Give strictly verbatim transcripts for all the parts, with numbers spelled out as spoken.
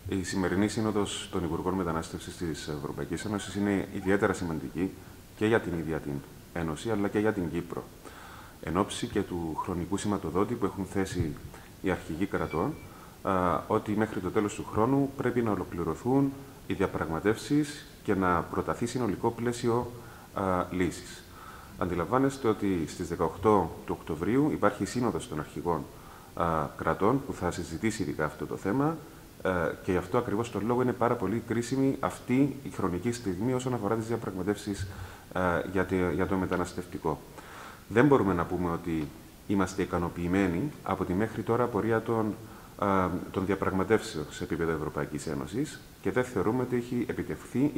Η σημερινή Σύνοδος των Υπουργών Μετανάστευσης της Ευρωπαϊκής Ένωσης είναι ιδιαίτερα σημαντική και για την ίδια την Ένωση, αλλά και για την Κύπρο. Εν ώψη και του χρονικού σηματοδότη που έχουν θέσει οι αρχηγοί κρατών, α, ότι μέχρι το τέλος του χρόνου πρέπει να ολοκληρωθούν οι διαπραγματεύσεις και να προταθεί συνολικό πλαίσιο α, λύσης. Αντιλαμβάνεστε ότι στις δεκαοκτώ του Οκτωβρίου υπάρχει η Σύνοδος των Αρχηγών α, Κρατών που θα συζητήσει ειδικά αυτό το θέμα α, και γι' αυτό ακριβώς τον λόγο είναι πάρα πολύ κρίσιμη αυτή η χρονική στιγμή όσον αφορά τις διαπραγματεύσεις α, για, τη, για το μεταναστευτικό. Δεν μπορούμε να πούμε ότι είμαστε ικανοποιημένοι από τη μέχρι τώρα πορεία των, α, των διαπραγματεύσεων σε επίπεδο Ευρωπαϊκής Ένωσης και δεν θεωρούμε ότι έχει επιτευχθεί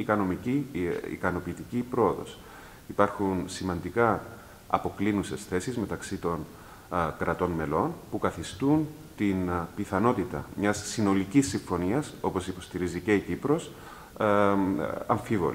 ικανοποιητική πρόοδος. Υπάρχουν σημαντικά αποκλίνουσες θέσεις μεταξύ των α, κρατών μελών που καθιστούν την α, πιθανότητα μιας συνολικής συμφωνίας, όπως υποστηρίζει και η Κύπρος, α, α, αμφίβολη.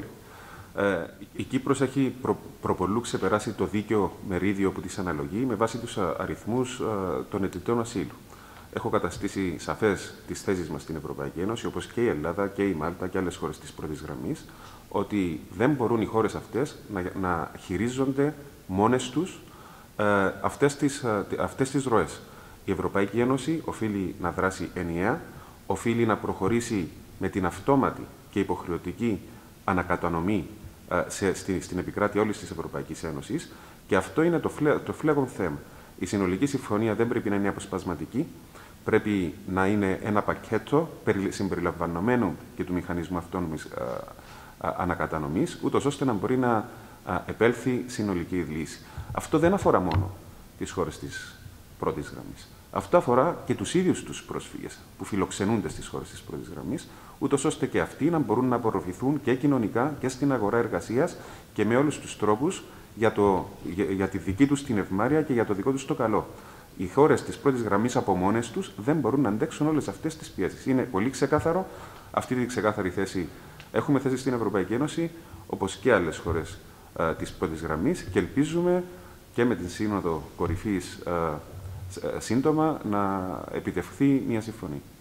Ε, η Κύπρος έχει προ, προπολού ξεπεράσει το δίκαιο μερίδιο που της αναλογεί με βάση τους α, αριθμούς α, των αιτητών ασύλου. Έχω καταστήσει σαφές τις θέσεις μας στην Ευρωπαϊκή Ένωση, όπως και η Ελλάδα και η Μάλτα και άλλες χώρες της πρώτης γραμμής, ότι δεν μπορούν οι χώρες αυτές να, να χειρίζονται μόνες τους ε, αυτές, τις, ε, αυτές τις ροές. Η Ευρωπαϊκή Ένωση οφείλει να δράσει ενιαία, οφείλει να προχωρήσει με την αυτόματη και υποχρεωτική ανακατανομή ε, σε, στη, στην επικράτεια όλης της Ευρωπαϊκής Ένωσης και αυτό είναι το, φλέ, το φλέγον θέμα. Η συνολική συμφωνία δεν πρέπει να είναι αποσπασματική, πρέπει να είναι ένα πακέτο συμπεριλαμβανομένου και του μηχανισμού αυτόνομης ε, ανακατανομής, ούτως ώστε να μπορεί να α, επέλθει συνολική λύση. Αυτό δεν αφορά μόνο τις χώρες της πρώτης γραμμής. Αυτό αφορά και τους ίδιους τους πρόσφυγες που φιλοξενούνται στις χώρες της πρώτης γραμμής, ούτως ώστε και αυτοί να μπορούν να απορροφηθούν και κοινωνικά και στην αγορά εργασίας και με όλους τους τρόπους για, το, για, για τη δική τους την ευμάρεια και για το δικό τους το καλό. Οι χώρες της πρώτης γραμμής από μόνες τους δεν μπορούν να αντέξουν όλες αυτές τις πιέσεις. Είναι πολύ ξεκάθαρο αυτή τη ξεκάθαρη θέση. Έχουμε θέση στην Ευρωπαϊκή Ένωση, όπως και άλλες χώρες α, της πρώτης γραμμής και ελπίζουμε και με την Σύνοδο Κορυφής α, σύντομα να επιτευχθεί μια συμφωνία.